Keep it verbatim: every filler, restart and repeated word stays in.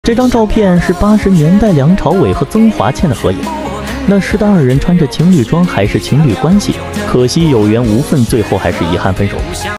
这张照片是八十年代梁朝伟和曾华倩的合影，那时的二人穿着情侣装，还是情侣关系，可惜有缘无分，最后还是遗憾分手。